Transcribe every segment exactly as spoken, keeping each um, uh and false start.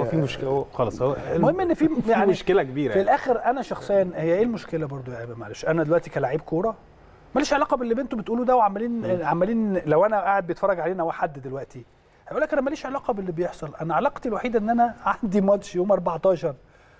في مشكله خلاص. هو المهم ان في يعني مشكله كبيره في الاخر. انا شخصيا هي ايه المشكله برضو يا ايمن؟ معلش انا دلوقتي كلاعب كوره ماليش علاقه باللي انتوا بتقولوه ده، وعمالين عمالين لو انا قاعد بيتفرج علينا واحد دلوقتي هيقول لك انا ماليش علاقه باللي بيحصل. انا علاقتي الوحيده ان انا عندي ماتش يوم أربعتاشر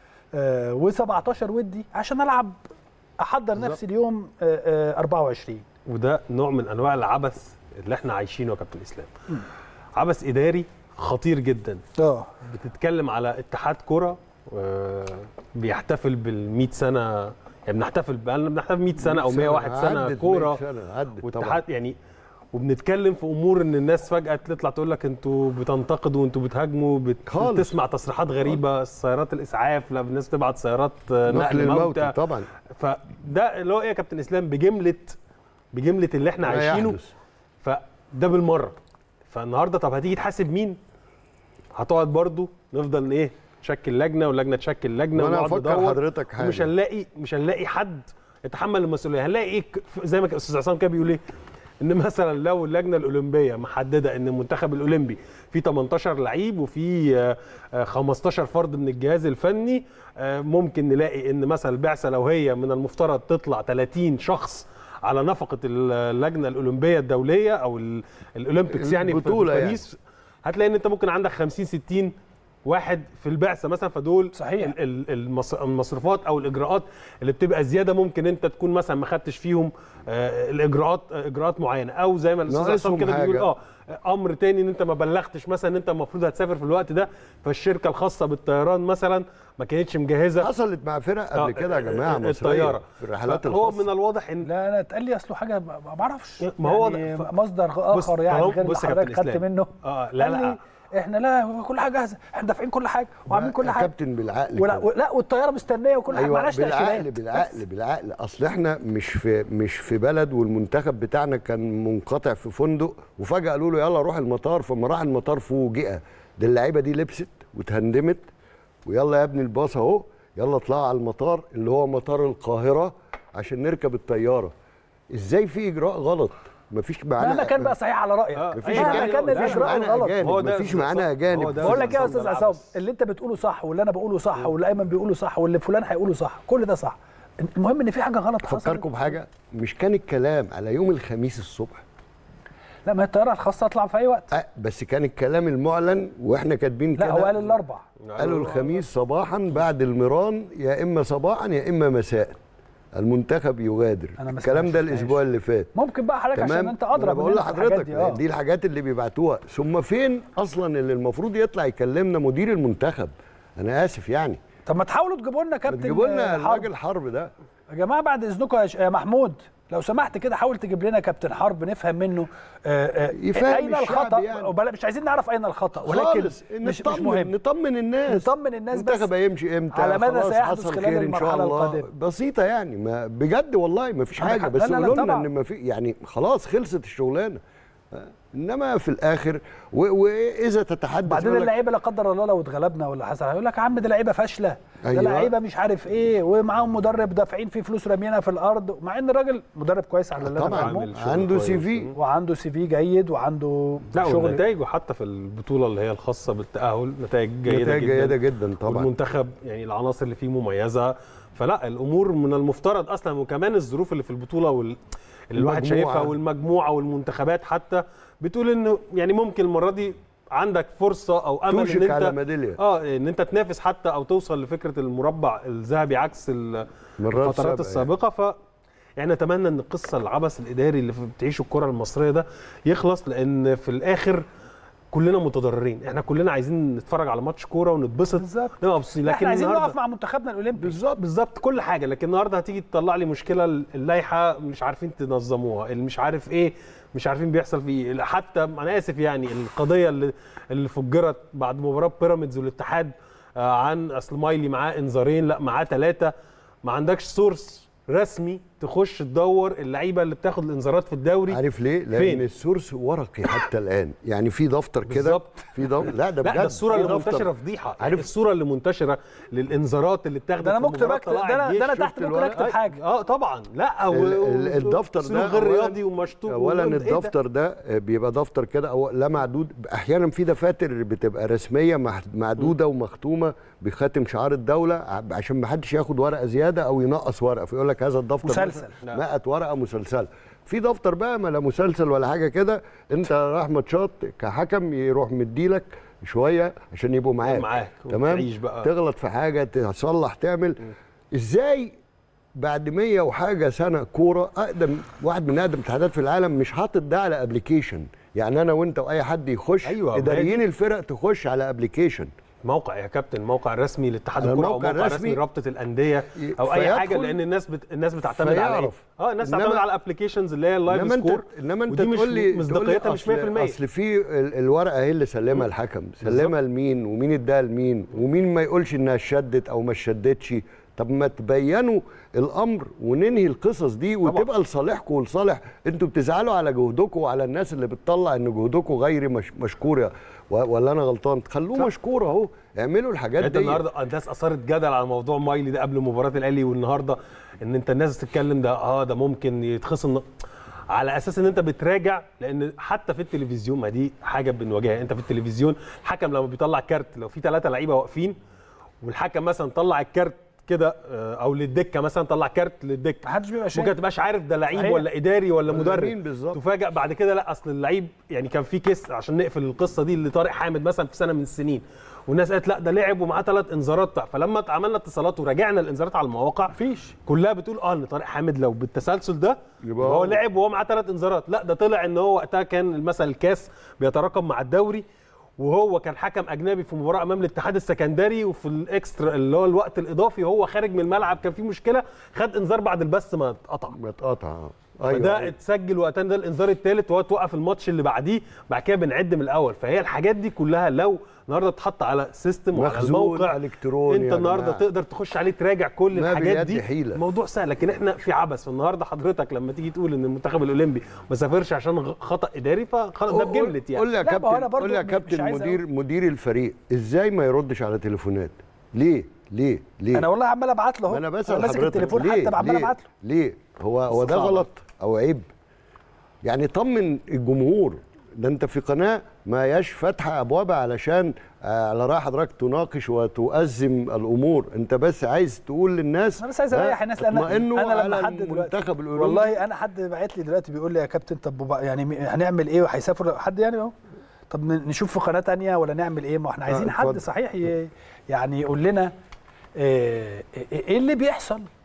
آه و17 ودي عشان العب احضر بالزبط. نفسي اليوم آه آه أربعة وعشرين. وده نوع من انواع العبث اللي احنا عايشينه يا كابتن اسلام. م. عبث اداري خطير جدا. اه بتتكلم على اتحاد كره آه بيحتفل بالمئة سنه، يعني بنحتفل بقالنا بنحتفل مئة سنه او مئة وواحد سنه كوره واتحاد يعني، وبنتكلم في امور ان الناس فجاه تطلع تقول لك انتوا بتنتقدوا وانتوا بتهاجموا، بتسمع تصريحات غريبه، سيارات الاسعاف، لا الناس تبعت سيارات نقل موتى طبعا. فده اللي هو ايه يا كابتن اسلام بجمله بجمله اللي احنا عايشينه. فده بالمره. فالنهارده طب هتيجي تحاسب مين؟ هتقعد برضو نفضل ايه نشكل لجنه واللجنه تشكل لجنه وانا افكر حضرتك حاجه، مش هنلاقي مش هنلاقي حد يتحمل المسؤوليه. هنلاقي ايه زي ما استاذ عصام كده بيقول ايه، ان مثلا لو اللجنه الاولمبيه محدده ان المنتخب الاولمبي فيه تمنتاشر لعيب وفيه خمستاشر فرد من الجهاز الفني، ممكن نلاقي ان مثلا البعثه لو هي من المفترض تطلع ثلاثين شخص على نفقه اللجنه الاولمبيه الدوليه او الاولمبيكس يعني في باريس يعني. هتلاقي ان انت ممكن عندك خمسين ستين واحد في البعثه مثلا، فدول صحيح المصروفات او الاجراءات اللي بتبقى زياده ممكن انت تكون مثلا ما خدتش فيهم آه الاجراءات آه اجراءات معينه، او زي ما الاستاذ عصام كده بيقول اه امر تاني ان انت ما بلغتش مثلا ان انت المفروض هتسافر في الوقت ده، فالشركه الخاصه بالطيران مثلا ما كانتش مجهزه. حصلت مع فرق قبل كده يا جماعه مصريه الطياره في الرحلات الخاصه. هو من الواضح ان لا لا اتقال لي اصله حاجه ما بعرفش ما هو يعني مصدر اخر يعني غير اللي حضرتك خدت منه. اه لا لا احنا لا كل حاجه جاهزه، احنا دافعين كل حاجه وعاملين كل حاجه. كابتن بالعقل ولا, ولا والطياره مستنيه وكل حاجه. أيوة معناش بالعقل بالعقل بالعقل. اصل احنا مش في مش في بلد، والمنتخب بتاعنا كان منقطع في فندق وفجاه قالوا له يلا روح المطار، فما راح المطار فوجئ ده اللعيبه دي لبست واتهندمت ويلا يا ابني الباص اهو يلا اطلعوا على المطار اللي هو مطار القاهره عشان نركب الطياره. ازاي في اجراء غلط؟ مفيش معانا مهما كان بقى صحيح على رايك. آه مفيش معانا اجانب، مفيش معانا اجانب. بقول لك ايه يا استاذ عصام، اللي انت بتقوله صح واللي انا بقوله صح واللي ايمن بيقوله صح واللي فلان هيقوله صح، كل ده صح. المهم ان في حاجه غلط حصلت. افكركم بحاجه، مش كان الكلام على يوم الخميس الصبح؟ لا ما هي الطياره الخاصه تطلع في اي وقت. أه بس كان الكلام المعلن واحنا كاتبين كده. لا هو قال الاربع، قالوا الخميس صباحا بعد المران، يا اما صباحا يا اما مساء المنتخب يغادر. الكلام ده الاسبوع اللي فات. ممكن بقى حضرتك عشان انت ادرى بقول لحضرتك دي, دي الحاجات اللي بيبعتوها. ثم فين اصلا اللي المفروض يطلع يكلمنا مدير المنتخب؟ انا اسف يعني. طب ما تحاولوا تجيبوا لنا كابتن تجيبوا لنا الراجل حرب ده يا جماعه بعد اذنكم يا محمود، لو سمحت كده حاول تجيب لنا كابتن حرب نفهم منه آآ يفهم اين الخطا يعني. مش عايزين نعرف اين الخطا، ولكن مش, مش مهم نطمن الناس نطمن الناس بس المنتخب هيمشي امتى على ماذا سيحدث خلال المرحله القادمه. بسيطه يعني، ما بجد والله ما فيش حاجه، بس قولوا لنا ان ما في يعني خلاص خلصت الشغلانه. انما في الاخر واذا تتحدث بعدين اللعيبه لا قدر الله لو اتغلبنا ولا حصل هيقول لك يا عم ده لعيبه فاشله، أيوة. ده لعيبه مش عارف ايه ومعاهم مدرب دافعين فيه فلوس رامينها في الارض، مع ان الراجل مدرب كويس على اللي طبعا عنده سي في وعنده سي في جيد وعنده لا شغل نتائجه حتى في البطوله اللي هي الخاصه بالتاهل نتائج جيده نتائج جدا جيده جدا طبعا. والمنتخب يعني العناصر اللي فيه مميزه، فلا الامور من المفترض اصلا، وكمان الظروف اللي في البطوله وال اللي الواحد شايفها والمجموعه والمنتخبات حتى بتقول انه يعني ممكن المره دي عندك فرصه او امل ان انت على ميداليه اه ان انت تنافس حتى او توصل لفكره المربع الذهبي عكس الفترات السابقه. ف يعني نتمنى ان القصه العبث الاداري اللي بتعيشه الكره المصريه ده يخلص، لان في الاخر كلنا متضررين. احنا كلنا عايزين نتفرج على ماتش كوره ونتبسط بالظبط، نبقى مبسوطين، لكن احنا عايزين نقف مع منتخبنا الاولمبي بالظبط بالظبط كل حاجه. لكن النهارده هتيجي تطلع لي مشكله اللائحه مش عارفين تنظموها، اللي مش عارف ايه مش عارفين بيحصل فيه. حتى انا اسف يعني القضيه اللي اللي فجرت بعد مباراه بيراميدز والاتحاد عن اصل مايلي معاه انذارين، لا معاه ثلاثه، ما عندكش سورس رسمي تخش تدور اللعيبه اللي بتاخد الانذارات في الدوري. عارف ليه؟ لان فين؟ السورس ورقي حتى الان، يعني في دفتر كده، بالظبط. في دفتر، لا ده لا بجد ده الصوره في اللي دفتر. منتشره فضيحه، عارف عارف الصوره اللي منتشره للانذارات اللي اتاخدت ده انا في ممكن مباراة اكتب، طلائع ده انا الجيش. ده انا شفت تحت ممكن الولد؟ اكتب حاجه. اه طبعا. لا و... ال- ال- الدفتر سلوك ده غير أولاً- رياضي ومشطوب. اولا وإيه ده؟ الدفتر ده بيبقى دفتر كده أو لا معدود، احيانا في دفاتر بتبقى رسميه مح- معدوده ومختومه بخاتم شعار الدوله ع- عشان ما حدش ياخد ورقه زياده او ينقص ورقه، فيقول لك هذا الدفتر مسلسل. مائة ورقه مسلسله. في دفتر بقى ما لا مسلسل ولا حاجه كده، انت رايح ماتشات كحكم يروح مديلك شويه عشان يبقوا معاك معاك تمام، وتعيش بقى. تغلط في حاجه تصلح تعمل. ازاي بعد مية وحاجه سنه كوره، اقدم واحد من اقدم الاتحادات في العالم مش حاطط ده على ابلكيشن؟ يعني انا وانت واي حد يخش، أيوة، اداريين الفرق تخش على ابلكيشن، موقع يا كابتن، موقع رسمي لاتحاد على الكوره او الموقع موقع الرسمي رسمي رابطه الانديه او اي فيدخل حاجه، لان الناس بت... الناس بتعتمد على ايه؟ فيعرف. اه الناس إنما- بتعتمد على الابلكيشنز اللي هي اللايف انما انت سكور. انما انت ودي مش تقول لي مصداقيتها مش مية في المية. اصل في ال- الورقه هي اللي سلمها الحكم، سلمها لمين ومين اداها لمين ومين ما يقولش انها شدت او ما شدتش. طب ما تبينوا الامر وننهي القصص دي وتبقى لصالحكم ولصالح، انتوا بتزعلوا على جهدكم وعلى الناس اللي بتطلع ان جهدكم غير مش مشكوره، ولا انا غلطان؟ خلوه مشكور اهو، اعملوا الحاجات انت دي. النهارده الناس اثارت جدل على موضوع مايلي ده قبل مباراه الاهلي، والنهارده ان انت الناس تتكلم ده اه ده ممكن يتخصم على اساس ان انت بتراجع، لان حتى في التلفزيون ما دي حاجه بنواجهها. انت في التلفزيون الحكم لما بيطلع كارت، لو في ثلاثه لعيبه واقفين والحكم مثلا طلع الكارت كده او للدكه، مثلا طلع كارت للدكه، محدش بيبقى شايف، ممكن ما تبقاش عارف ده لعيب صحيح. ولا اداري ولا ولا مدرب، مين بالظبط. تفاجئ بعد كده لا اصل اللعيب يعني كان في كيس عشان نقفل القصه دي اللي طارق حامد مثلا في سنه من السنين، والناس قالت لا ده لعب ومعاه ثلاث انذارات، فلما عملنا اتصالات وراجعنا الانذارات على المواقع مفيش، كلها بتقول اه ان طارق حامد لو بالتسلسل ده يبقى هو هو. لعب وهو معاه ثلاث انذارات. لا ده طلع ان هو وقتها كان مثلا الكاس بيتراكم مع الدوري، وهو كان حكم اجنبي في مباراه امام الاتحاد السكندري، وفي الاكسترا اللي هو الوقت الاضافي هو خارج من الملعب كان في مشكله، خد انذار بعد البث ما اتقطع. ما اتقطع. أيوة فده أيوة. اتسجل وقتها ده الانذار الثالث، وهو توقف الماتش اللي بعديه، بعد كده بنعد من الاول. فهي الحاجات دي كلها لو النهارده اتحط على سيستم وعلى الموقع الكتروني، انت النهارده تقدر تخش عليه تراجع كل الحاجات دي حيلة. الموضوع سهل. لكن احنا في عبث. فالنهارده حضرتك لما تيجي تقول ان المنتخب الاولمبي ما سافرش عشان خطا اداري، فده بجملت يعني. قول لي يا كابتن، قول لي يا مش كابتن عايز مدير أقول. مدير الفريق ازاي ما يردش على تليفونات؟ ليه؟ ليه؟ ليه؟ انا والله عمال ابعت له اهو، ما انا بسال ماسك حضرتك التليفون ليه؟ حتى عمال ليه؟ ابعت له. ليه؟ هو هو ده غلط او عيب؟ يعني طمن الجمهور، ده انت في قناه ما ياش فاتحه ابوابها علشان على راي حضرتك تناقش وتؤزم الامور، انت بس عايز تقول للناس، انا بس عايز اريح الناس، لان انا لما حد دلوقتي والله انا حد باعت لي دلوقتي بيقول لي يا كابتن طب يعني هنعمل ايه وهيسافر حد يعني اهو، طب نشوف في قناه ثانيه ولا نعمل ايه؟ ما احنا عايزين حد صحيح يعني يقول لنا ايه اللي بيحصل.